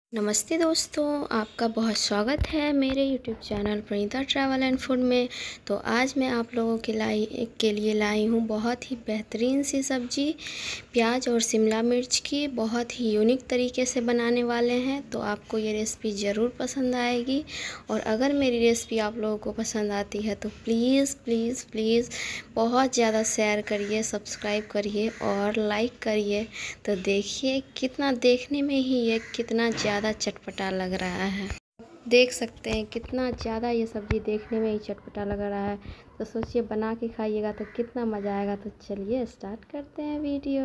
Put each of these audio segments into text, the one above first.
नमस्ते दोस्तों, आपका बहुत स्वागत है मेरे YouTube channel Praneeta travel and food में। तो आज मैं आप लोगों के लिए लाई हूँ बहुत ही बेहतरीन सी सब्ज़ी प्याज और शिमला मिर्च की। बहुत ही यूनिक तरीके से बनाने वाले हैं, तो आपको ये रेसिपी ज़रूर पसंद आएगी। और अगर मेरी रेसिपी आप लोगों को पसंद आती है तो प्लीज़ प्लीज़ प्लीज़ बहुत ज़्यादा शेयर करिए, सब्सक्राइब करिए और लाइक करिए। तो देखिए कितना देखने में ही ये कितना ज़्यादा चटपटा लग रहा है। देख सकते हैं कितना ज़्यादा ये सब्ज़ी देखने में ही चटपटा लग रहा है। तो सोचिए बना के खाइएगा तो कितना मज़ा आएगा। तो चलिए स्टार्ट करते हैं वीडियो।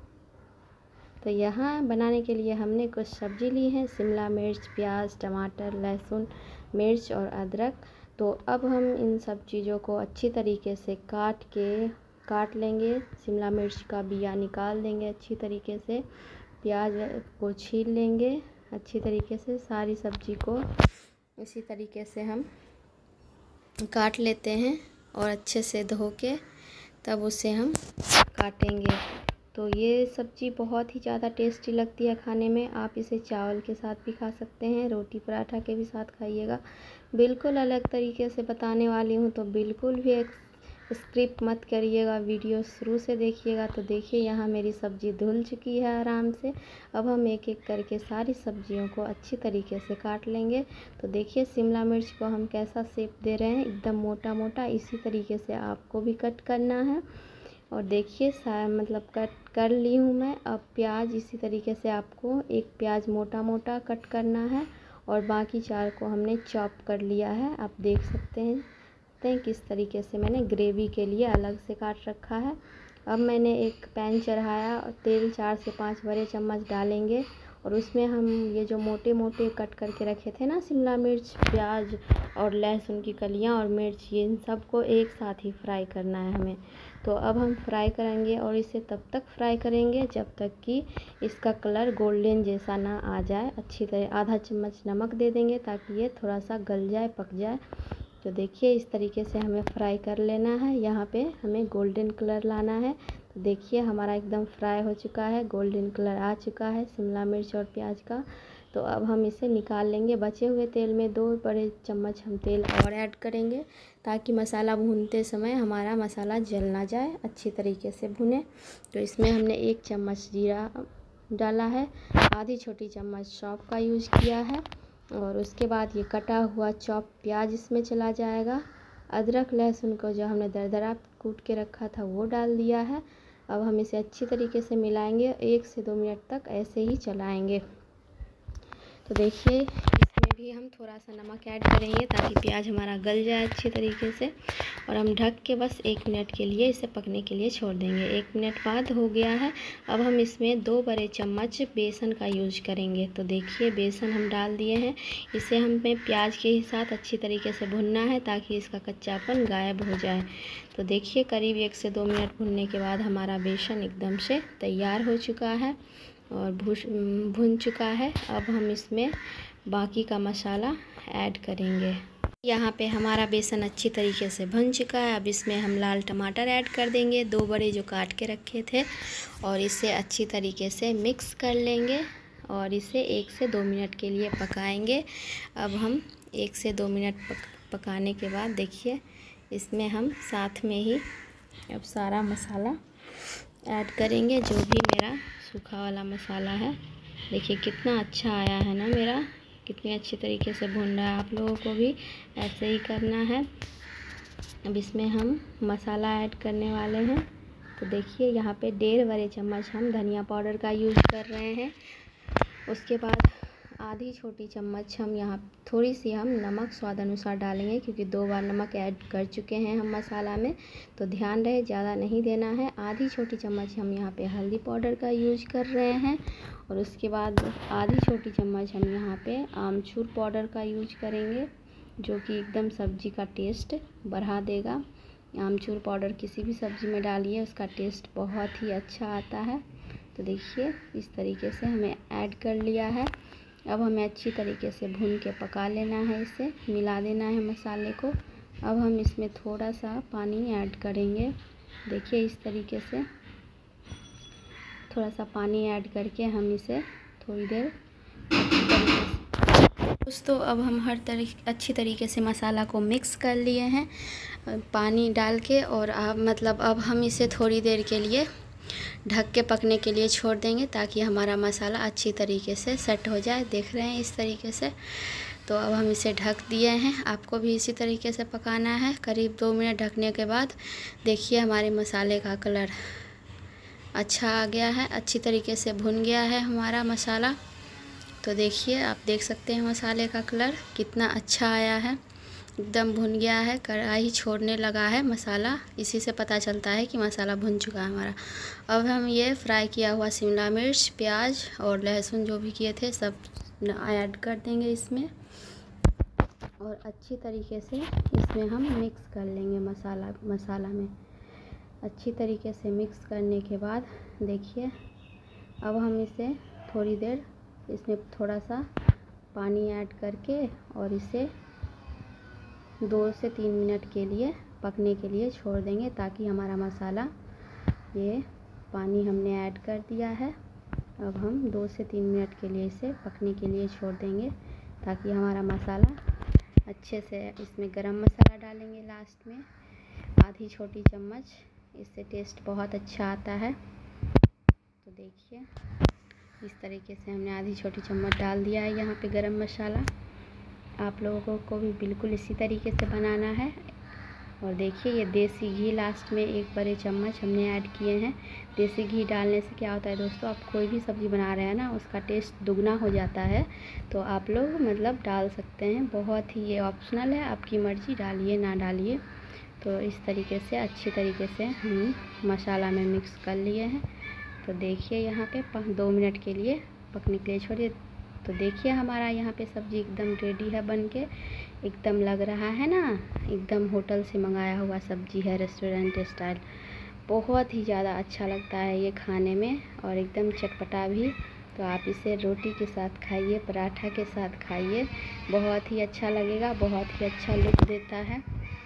तो यहाँ बनाने के लिए हमने कुछ सब्ज़ी ली है, शिमला मिर्च, प्याज, टमाटर, लहसुन, मिर्च और अदरक। तो अब हम इन सब चीज़ों को अच्छी तरीके से काट लेंगे। शिमला मिर्च का बिया निकाल देंगे अच्छी तरीके से। प्याज को छील लेंगे अच्छी तरीके से। सारी सब्ज़ी को इसी तरीके से हम काट लेते हैं और अच्छे से धो के तब उसे हम काटेंगे। तो ये सब्ज़ी बहुत ही ज़्यादा टेस्टी लगती है खाने में। आप इसे चावल के साथ भी खा सकते हैं, रोटी पराठा के भी साथ खाइएगा। बिल्कुल अलग तरीके से बताने वाली हूँ, तो बिल्कुल भी स्किप मत करिएगा, वीडियो शुरू से देखिएगा। तो देखिए यहाँ मेरी सब्ज़ी धुल चुकी है आराम से। अब हम एक एक करके सारी सब्जियों को अच्छी तरीके से काट लेंगे। तो देखिए शिमला मिर्च को हम कैसा शेप दे रहे हैं, एकदम मोटा मोटा। इसी तरीके से आपको भी कट करना है। और देखिए मतलब कट कर ली हूँ मैं। अब प्याज इसी तरीके से आपको एक प्याज मोटा मोटा कट करना है और बाकी 4 को हमने चॉप कर लिया है। आप देख सकते हैं किस तरीके से मैंने ग्रेवी के लिए अलग से काट रखा है। अब मैंने एक पैन चढ़ाया और तेल 4 से 5 बड़े चम्मच डालेंगे और उसमें हम ये जो मोटे मोटे कट करके रखे थे ना शिमला मिर्च, प्याज और लहसुन की कलियां और मिर्च, ये इन सब को एक साथ ही फ्राई करना है हमें। तो अब हम फ्राई करेंगे और इसे तब तक फ्राई करेंगे जब तक कि इसका कलर गोल्डन जैसा ना आ जाए। अच्छी तरह आधा चम्मच नमक दे देंगे ताकि ये थोड़ा सा गल जाए, पक जाए। तो देखिए इस तरीके से हमें फ्राई कर लेना है। यहाँ पे हमें गोल्डन कलर लाना है। तो देखिए हमारा एकदम फ्राई हो चुका है, गोल्डन कलर आ चुका है शिमला मिर्च और प्याज का। तो अब हम इसे निकाल लेंगे। बचे हुए तेल में 2 बड़े चम्मच हम तेल और ऐड करेंगे ताकि मसाला भूनते समय हमारा मसाला जल ना जाए, अच्छी तरीके से भुने। तो इसमें हमने 1 चम्मच जीरा डाला है, आधी छोटी चम्मच सौंफ का यूज़ किया है और उसके बाद ये कटा हुआ चॉप प्याज इसमें चला जाएगा। अदरक लहसुन को जो हमने दरदरा कूट के रखा था वो डाल दिया है। अब हम इसे अच्छी तरीके से मिलाएंगे, 1 से 2 मिनट तक ऐसे ही चलाएंगे। तो देखिए इसमें भी हम थोड़ा सा नमक ऐड करेंगे ताकि प्याज हमारा गल जाए अच्छी तरीके से। और हम ढक के बस 1 मिनट के लिए इसे पकने के लिए छोड़ देंगे। 1 मिनट बाद हो गया है। अब हम इसमें 2 बड़े चम्मच बेसन का यूज करेंगे। तो देखिए बेसन हम डाल दिए हैं। इसे हमें प्याज के ही साथ अच्छी तरीके से भुनना है ताकि इसका कच्चापन गायब हो जाए। तो देखिए करीब 1 से 2 मिनट भुनने के बाद हमारा बेसन एकदम से तैयार हो चुका है और भुन चुका है। अब हम इसमें बाकी का मसाला ऐड करेंगे। यहाँ पे हमारा बेसन अच्छी तरीके से भुन चुका है। अब इसमें हम लाल टमाटर ऐड कर देंगे, 2 बड़े जो काट के रखे थे, और इसे अच्छी तरीके से मिक्स कर लेंगे और इसे 1 से 2 मिनट के लिए पकाएंगे। अब हम 1 से 2 मिनट पकाने के बाद देखिए इसमें हम साथ में ही अब सारा मसाला ऐड करेंगे, जो भी मेरा सूखा वाला मसाला है। देखिए कितना अच्छा आया है ना मेरा, कितनी अच्छी तरीके से भून रहा है। आप लोगों को भी ऐसे ही करना है। अब इसमें हम मसाला ऐड करने वाले हैं। तो देखिए यहाँ पे 1.5 बड़े चम्मच हम धनिया पाउडर का यूज़ कर रहे हैं। उसके बाद आधी छोटी चम्मच हम यहाँ थोड़ी सी हम नमक स्वाद अनुसार डालेंगे, क्योंकि 2 बार नमक ऐड कर चुके हैं हम मसाला में। तो ध्यान रहे ज़्यादा नहीं देना है। आधी छोटी चम्मच हम यहाँ पे हल्दी पाउडर का यूज कर रहे हैं और उसके बाद आधी छोटी चम्मच हम यहाँ पे आमचूर पाउडर का यूज करेंगे, जो कि एकदम सब्ज़ी का टेस्ट बढ़ा देगा। आमचूर पाउडर किसी भी सब्ज़ी में डालिए, उसका टेस्ट बहुत ही अच्छा आता है। तो देखिए इस तरीके से हमें ऐड कर लिया है। अब हमें अच्छी तरीके से भून के पका लेना है, इसे मिला देना है मसाले को। अब हम इसमें थोड़ा सा पानी ऐड करेंगे। देखिए इस तरीके से थोड़ा सा पानी ऐड करके हम इसे थोड़ी देर अच्छी तरीके दोस्तों अब हम अच्छी तरीके से मसाला को मिक्स कर लिए हैं पानी डाल के, और अब हम इसे थोड़ी देर के लिए ढक के पकने के लिए छोड़ देंगे ताकि हमारा मसाला अच्छी तरीके से सेट हो जाए। देख रहे हैं इस तरीके से। तो अब हम इसे ढक दिए हैं। आपको भी इसी तरीके से पकाना है। करीब 2 मिनट ढकने के बाद देखिए हमारे मसाले का कलर अच्छा आ गया है, अच्छी तरीके से भुन गया है हमारा मसाला। तो देखिए आप देख सकते हैं मसाले का कलर कितना अच्छा आया है, एकदम भुन गया है, कढ़ाई छोड़ने लगा है मसाला। इसी से पता चलता है कि मसाला भुन चुका है हमारा। अब हम ये फ्राई किया हुआ शिमला मिर्च, प्याज और लहसुन जो भी किए थे सब ऐड कर देंगे इसमें, और अच्छी तरीके से इसमें हम मिक्स कर लेंगे मसाला में। अच्छी तरीके से मिक्स करने के बाद देखिए अब हम इसे थोड़ी देर इसमें थोड़ा सा पानी ऐड करके और इसे 2 से 3 मिनट के लिए पकने के लिए छोड़ देंगे ताकि हमारा मसाला, ये पानी हमने ऐड कर दिया है, अब हम 2 से 3 मिनट के लिए इसे पकने के लिए छोड़ देंगे ताकि हमारा मसाला अच्छे से। इसमें गरम मसाला डालेंगे लास्ट में, आधी छोटी चम्मच, इससे टेस्ट बहुत अच्छा आता है। तो देखिए इस तरीके से हमने आधी छोटी चम्मच डाल दिया है यहाँ पे गरम मसाला। आप लोगों को भी बिल्कुल इसी तरीके से बनाना है। और देखिए ये देसी घी लास्ट में 1 बड़े चम्मच हमने ऐड किए हैं। देसी घी डालने से क्या होता है दोस्तों, आप कोई भी सब्ज़ी बना रहे हैं ना उसका टेस्ट दुगना हो जाता है। तो आप लोग डाल सकते हैं, बहुत ही ये ऑप्शनल है, आपकी मर्ज़ी, डालिए ना डालिए। तो इस तरीके से अच्छी तरीके से हम मसाला में मिक्स कर लिए हैं। तो देखिए यहाँ पे 2 मिनट के लिए पकने के लिए छोड़िए। तो देखिए हमारा यहाँ पे सब्ज़ी एकदम रेडी है बन के, एकदम लग रहा है ना एकदम होटल से मंगाया हुआ सब्ज़ी है, रेस्टोरेंट स्टाइल। बहुत ही ज़्यादा अच्छा लगता है ये खाने में और एकदम चटपटा भी। तो आप इसे रोटी के साथ खाइए, पराठा के साथ खाइए, बहुत ही अच्छा लगेगा, बहुत ही अच्छा लुक देता है।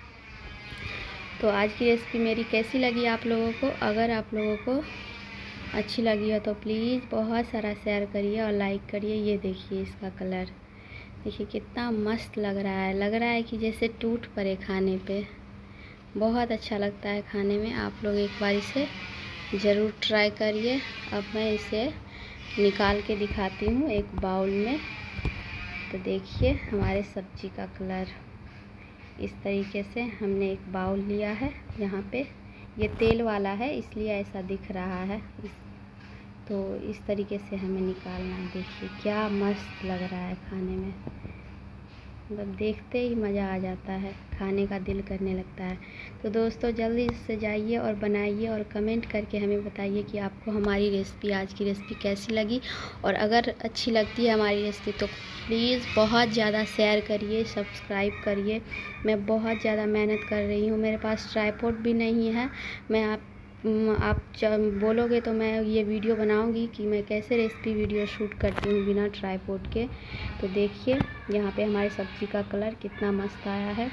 तो आज की रेसिपी मेरी कैसी लगी आप लोगों को? अगर आप लोगों को अच्छी लगी हो तो प्लीज़ बहुत सारा शेयर करिए और लाइक करिए। ये देखिए इसका कलर, देखिए कितना मस्त लग रहा है कि जैसे टूट पड़े खाने पे। बहुत अच्छा लगता है खाने में। आप लोग एक बार इसे ज़रूर ट्राई करिए। अब मैं इसे निकाल के दिखाती हूँ एक बाउल में। तो देखिए हमारे सब्जी का कलर इस तरीके से हमने एक बाउल लिया है। यहाँ पे ये तेल वाला है इसलिए ऐसा दिख रहा है। तो इस तरीके से हमें निकालना है। देखिए क्या मस्त लग रहा है खाने में, देखते ही मज़ा आ जाता है, खाने का दिल करने लगता है। तो दोस्तों जल्दी से जाइए और बनाइए और कमेंट करके हमें बताइए कि आपको हमारी रेसिपी, आज की रेसिपी कैसी लगी। और अगर अच्छी लगती है हमारी रेसिपी तो प्लीज़ बहुत ज़्यादा शेयर करिए, सब्सक्राइब करिए। मैं बहुत ज़्यादा मेहनत कर रही हूँ, मेरे पास ट्राइपॉड भी नहीं है। आप बोलोगे तो मैं ये वीडियो बनाऊंगी कि मैं कैसे रेसिपी वीडियो शूट करती हूँ बिना ट्राइपॉड के। तो देखिए यहाँ पे हमारी सब्ज़ी का कलर कितना मस्त आया है।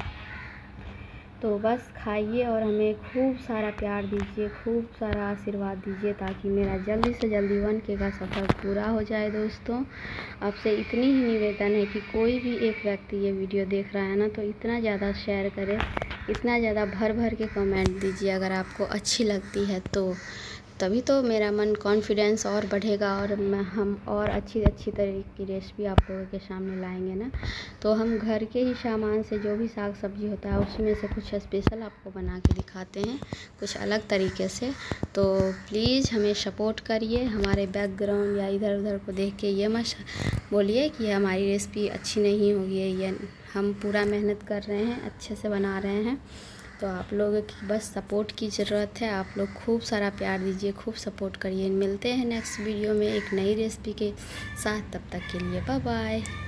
तो बस खाइए और हमें खूब सारा प्यार दीजिए, खूब सारा आशीर्वाद दीजिए ताकि मेरा जल्दी से जल्दी 1K का सफ़र पूरा हो जाए। दोस्तों आपसे इतनी ही निवेदन है कि कोई भी एक व्यक्ति ये वीडियो देख रहा है ना तो इतना ज़्यादा शेयर करे, इतना ज़्यादा भर भर के कमेंट दीजिए अगर आपको अच्छी लगती है तो। तभी तो मेरा मन कॉन्फिडेंस और बढ़ेगा और हम और अच्छी तरह की रेसिपी आप लोगों के सामने लाएंगे ना। तो हम घर के ही सामान से जो भी साग सब्जी होता है उसमें से कुछ स्पेशल आपको बना के दिखाते हैं, कुछ अलग तरीके से। तो प्लीज़ हमें सपोर्ट करिए। हमारे बैकग्राउंड या इधर उधर को देख के ये मत बोलिए कि हमारी रेसिपी अच्छी नहीं होगी, ये हम पूरा मेहनत कर रहे हैं, अच्छे से बना रहे हैं। तो आप लोगों की बस सपोर्ट की ज़रूरत है। आप लोग खूब सारा प्यार दीजिए, खूब सपोर्ट करिए। मिलते हैं नेक्स्ट वीडियो में एक नई रेसिपी के साथ, तब तक के लिए बाय बाय।